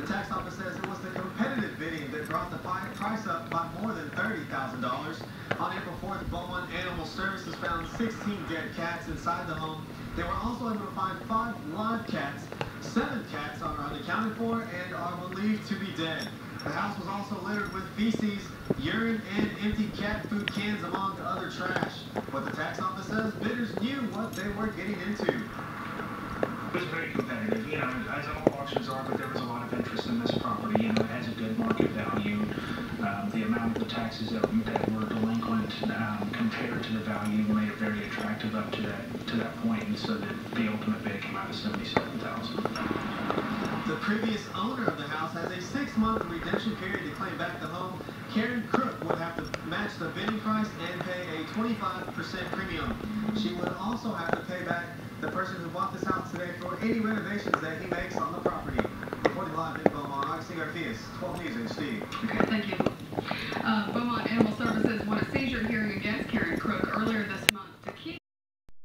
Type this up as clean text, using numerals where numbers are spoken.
The tax office says it was the competitive bidding that brought the price up by more than $30,000. On April 4th, Beaumont Animal Services found 16 dead cats inside the home. They were also able to find 5 live cats. 7 cats are unaccounted for and are believed to be dead. The house was also littered with feces, urine, and empty cat food cans among other trash. But the tax office says bidders knew what they were getting into. It was very competitive, as all auctions are, but there was a lot of interest in this property. It has a good market value. The amount of the taxes that were delinquent compared to the value made it very attractive up to that point, and so the ultimate bid came out of $77,000. The previous owner of the house has a 6-month redemption period to claim back the home. Karen Crook would have to match the bidding price and pay a 25% premium. She would also have to pay back the person who bought this house today for any renovations that he makes on the property. Reporting live in Beaumont, Augustine Garfias, 12 News HD. Okay, thank you.